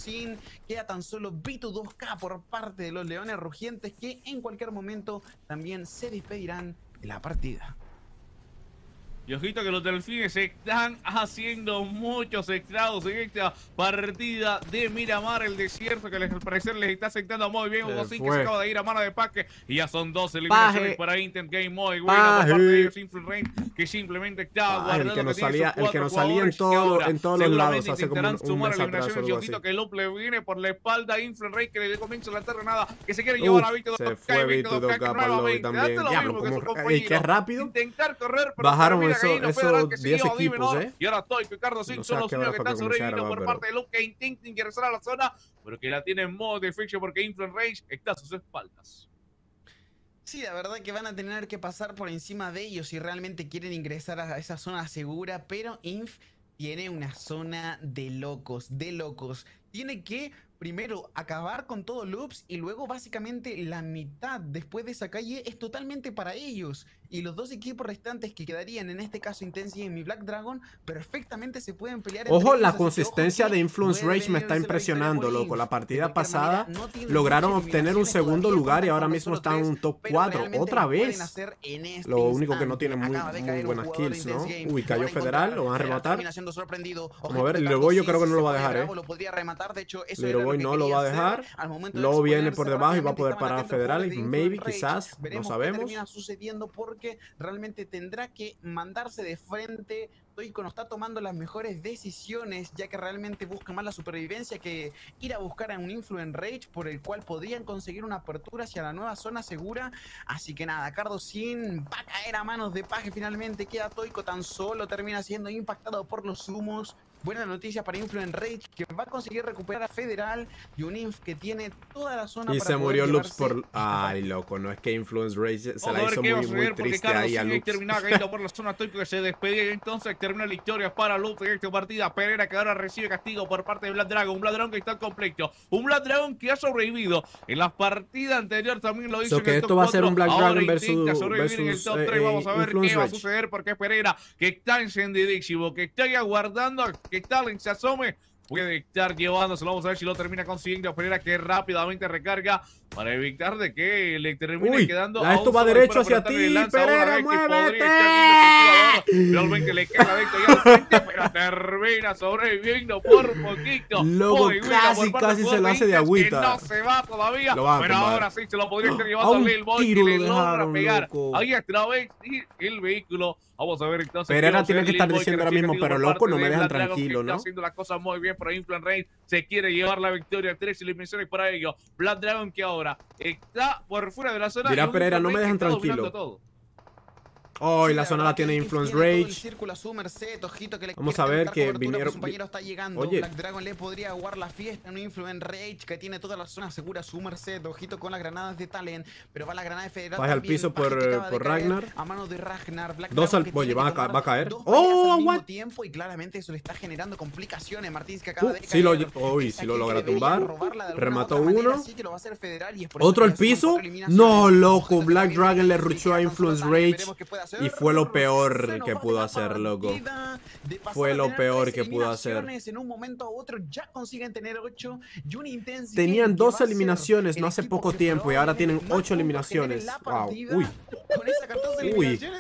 Sin. Queda tan solo B2-2K por parte de los Leones Rugientes, que en cualquier momento también se despedirán de la partida. Y ojito que los delfines están haciendo muchos estragos en esta partida de Miramar, el desierto, que al parecer les está afectando muy bien. Hugo Sin, que se acaba de ir a mano de Paje, y ya son 2 eliminaciones para Intent Game. Muy buena por parte de ellos. Influence Range, que simplemente está guardando. El que nos salía en todos los lados hace como un mes atrás. Y ojito que Loop le viene por la espalda a Influence Range, que le comienza a lanzar nada, que se quiere llevar a Víctor. Se fue Víctor 2K para el lobby también. Diablo, como qué rápido. Intentar correr, pero bajaron esos 10 equipos, Y ahora estoy, Ricardo Sin, son los únicos que están sobreviviendo por parte de Luke, que intenta ingresar a la zona, pero que la tiene en modo de fiction porque Influence Range está a sus espaldas. Sí, la verdad que van a tener que pasar por encima de ellos si realmente quieren ingresar a esa zona segura, pero Inf tiene una zona de locos, Tiene que primero acabar con todo Loops y luego básicamente la mitad después de esa calle es totalmente para ellos. Y los 2 equipos restantes que quedarían, en este caso Intensity y mi Black Dragon, perfectamente se pueden pelear. Ojo, la consistencia de Influence Rage me está impresionando, loco. La partida pasada lograron obtener un segundo lugar y ahora mismo están en un top 4. Otra vez. Lo único que no tienen muy buenas kills, ¿no? Uy, cayó Federal, lo van a rematar. Vamos a ver, el Leroy yo creo que no lo va a dejar, Leroy no lo va a dejar. Luego viene por debajo y va a poder parar a Federal. Maybe, quizás, no sabemos. Termina sucediendo porque realmente tendrá que mandarse de frente. Toico no está tomando las mejores decisiones, ya que realmente busca más la supervivencia que ir a buscar a un Influence Rage, por el cual podrían conseguir una apertura hacia la nueva zona segura. Así que nada, Cardo Sin va a caer a manos de Paje. Finalmente queda Toico tan solo, termina siendo impactado por los humos. Buena noticia para Influence Rage, que va a conseguir recuperar a Federal y un Inf que tiene toda la zona. Y se murió Loops por... Ay, loco, no es que Influence Rage se la hizo muy triste ahí a Loops. Termina cayendo por la zona Toico, que se despedía, y entonces termina la historia para Loops en esta partida. Pereira, que ahora recibe castigo por parte de Black Dragon. Un Black Dragon que está completo. Un Black Dragon que ha sobrevivido. En la partida anterior también lo hizo. Que esto va a ser un Black Dragon versus sobrevivir en el top 3. Vamos a ver qué va a suceder, porque Pereira, que está encendidísimo, que está ahí aguardando que Talent se asome, puede estar llevándoselo. Vamos a ver si lo termina consiguiendo. Pereira, que rápidamente recarga para evitar de que le termine quedando. Esto va derecho hacia ti, Pereira, muévete. Realmente le queda esto ya al frente, pero termina sobreviviendo por poquito. Loco, casi se lo hace de agüita. Que no se va todavía, pero ahora sí se lo podría estar llevando a Lil Boy, que le logra pegar ahí a través del vehículo. Vamos a ver entonces. Pereira tiene que estar diciendo ahora mismo, pero loco, no me dejan tranquilo, ¿no? Está haciendo las cosas muy bien, pero Influence Range se quiere llevar la victoria. 3 eliminaciones para ello. Black Dragon, que ahora está por fuera de la zona. Dirá Pereira, no me dejan tranquilo. Oh, y la zona la tiene Influence Rage. Vamos a ver que vinieron. Oye, Black Dragon le podría aguar la fiesta en un Influence Rage que tiene toda la zona segura. Su merced, ojito con las granadas de Talent, pero va la granada de Federal. Baja al piso por Ragnar. A mano de Ragnar. Oye, va a caer. Oh, what? Y claramente eso le está generando complicaciones. Martins, que acaba de caer. Sí lo logra tumbar. Remató uno. Otro al piso. No, loco. Black Dragon le rushó a Influence Rage. Y fue lo peor que pudo hacer, loco. Fue lo peor que pudo hacer. En un momento u otro ya consiguen tener 8 y un Intensity. Tenían 2 eliminaciones no hace poco tiempo y ahora tienen 8 eliminaciones. Wow. Uy. Con esa 14 eliminaciones.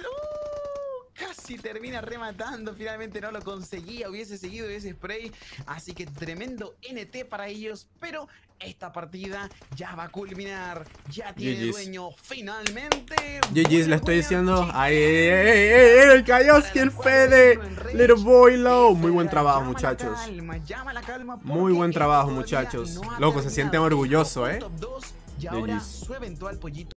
Casi termina rematando, finalmente no lo conseguía, hubiese seguido ese spray, así que tremendo NT para ellos, pero esta partida ya va a culminar, ya tiene dueño finalmente. GG's, le estoy diciendo, el Kaioski, el Fede, Little Boy Low, muy buen trabajo, muchachos. Muy buen trabajo, muchachos. Loco, se sienten orgullosos, Y ahora su eventual pollito.